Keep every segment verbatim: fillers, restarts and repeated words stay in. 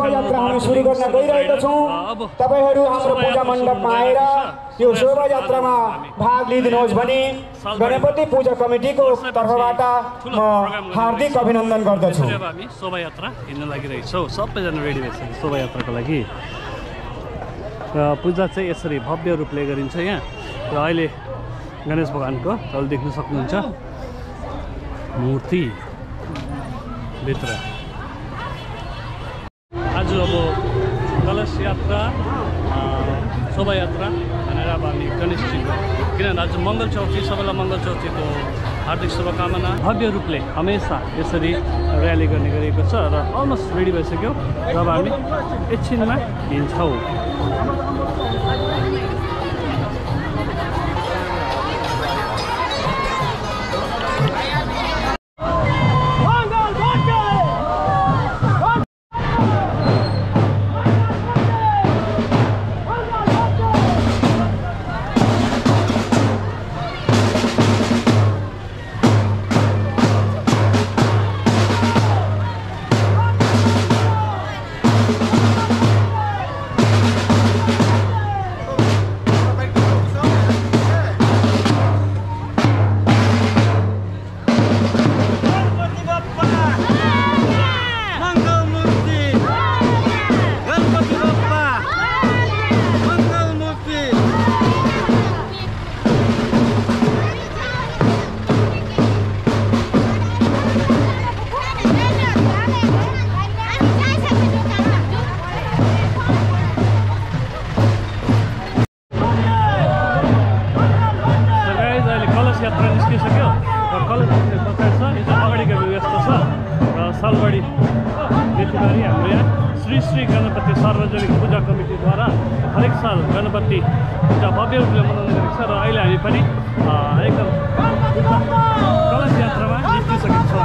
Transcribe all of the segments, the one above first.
शोभायात्रा हामी सुरु गर्न गइरहेका छौँ। तपाईहरू हाम्रो पूजा मण्डपमा आएर यो शोभायात्रामा भाग लिदिनुहोस् भनी गणपति पूजा कमिटीको तर्फबाट म हार्दिक अभिनन्दन गर्दछु। हामी शोभायात्रा हिँड्न लागिरहेछौँ, सबैजना रेडी भइसक्यो शोभायात्राको लागि। र पूजा चाहिँ यसरी भव्य रूपले गरिन्छ यहाँ। र अहिले गणेश भगवानको तपाईँले देख्न सक्नुहुन्छ मूर्ति भित्र। आज अब कलश यात्रा शोभायात्रा भनेर अब हामी गणेशजीको, किनभने आज मङ्गल चौथी, सबैलाई मङ्गल चौथीको हार्दिक शुभकामना। भव्य रूपले हमेसा यसरी र्याली गर्ने गरिएको छ र अलमोस्ट रेडी भइसक्यो। र अब हामी एकछिनमा हिँड्छौँ। सालबारी नेतिबारी हाम्रो यहाँ श्री श्री गणपति सार्वजनिक पूजा कमिटीद्वारा हरेक साल गणपति पूजा भव्य रूपले मनाउने गरिन्छ। र अहिले हामी पनि एकदम कलश यात्रामा निस्किसकेका छौँ।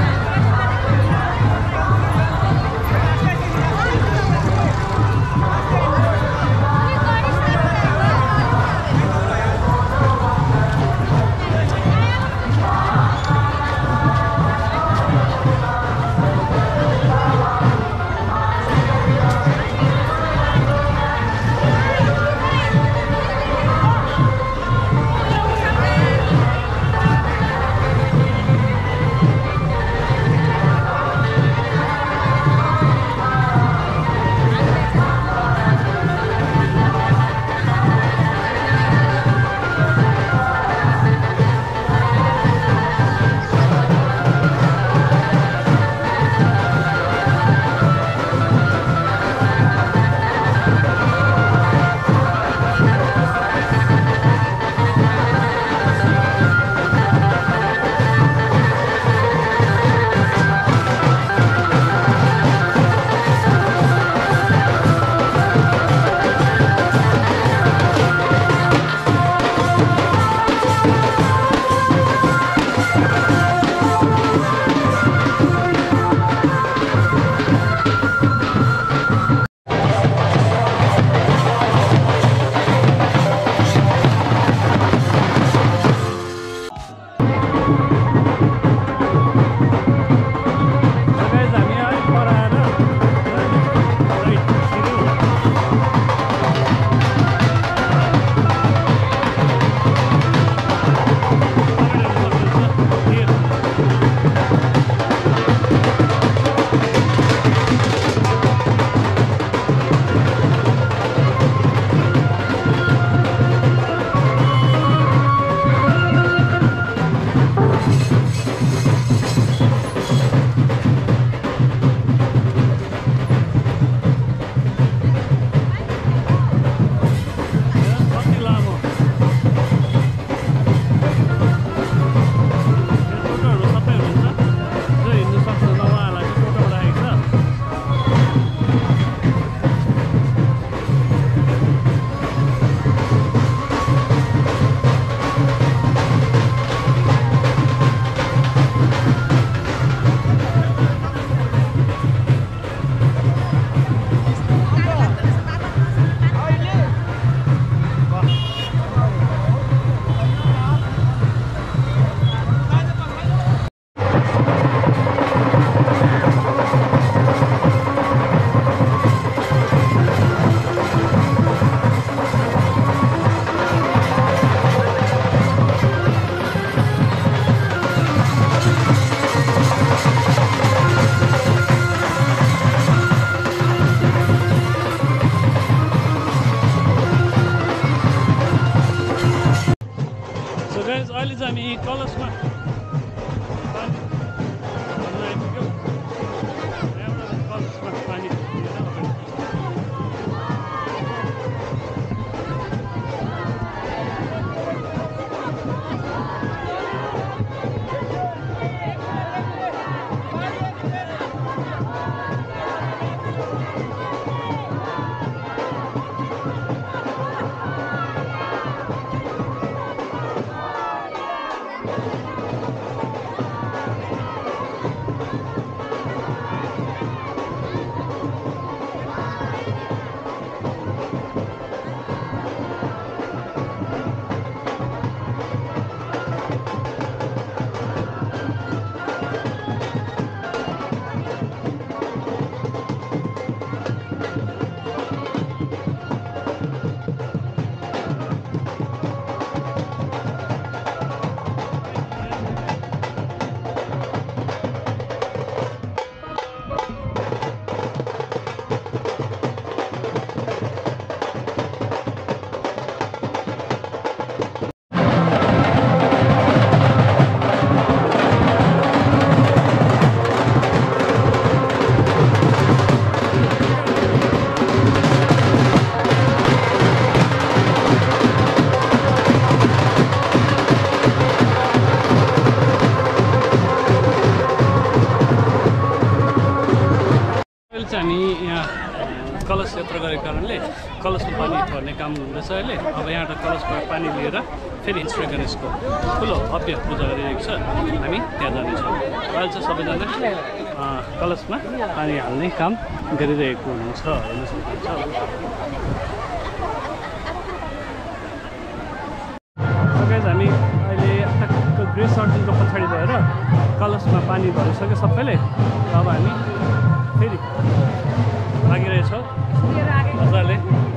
Thank you. अहिले चाहिँ हामी कलशमा पानी भर्न आइपुग्यौँ। यहाँबाट कलशमा पानी लिएर अगाडि हामी यहाँ कलश यात्रा गरेको कारणले कलशमा पानी भर्ने काम हुँदैछ अहिले। अब यहाँबाट कलशबाट पानी लिएर फेरि श्री गणेशको ठुलो भव्य पूजा गरिरहेको छ, हामी त्यहाँ जानेछौँ। अहिले चाहिँ सबैजना कलशमा पानी हाल्ने काम गरिरहेको हुनुहुन्छ। हेर्न सक्नुहुन्छ हामी अहिले टक्क ग्रेस सर्जनको पछाडि भएर कलशमा पानी भरिसक्यो सबैले। अब हामी फेरि लागिरहेछौँ मजाले।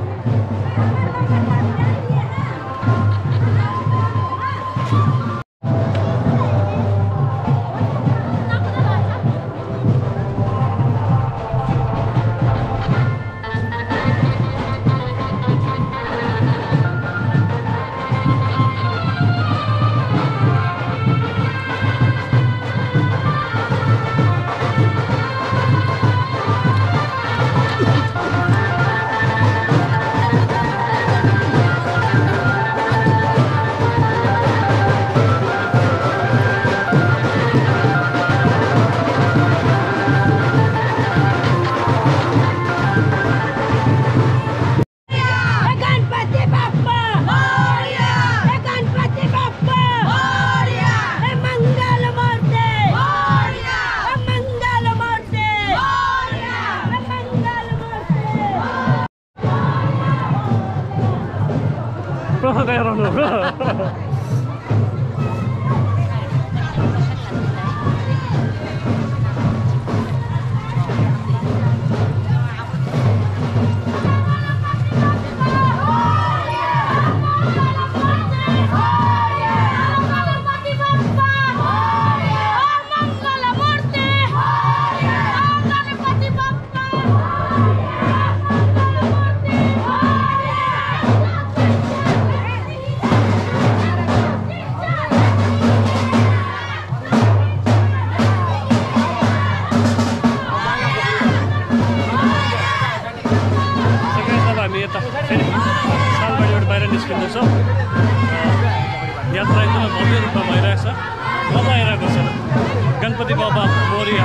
यात्रा एकदमै भव्य रूपमा भइरहेछ, मजा आइरहेको छ। गणपति बाबा मोरिया।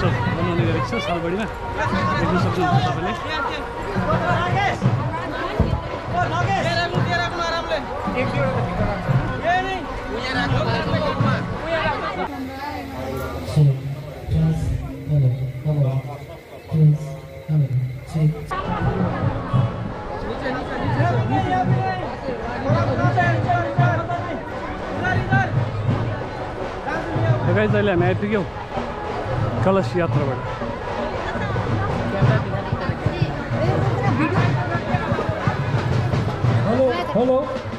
उत्सव मनाउने गरेको छ सालबढीमा देख्न सक्नुहुन्छ तपाईँले। गाइस अहिले हामी आइपुग्यौँ कलश यात्राबाट। Hello hello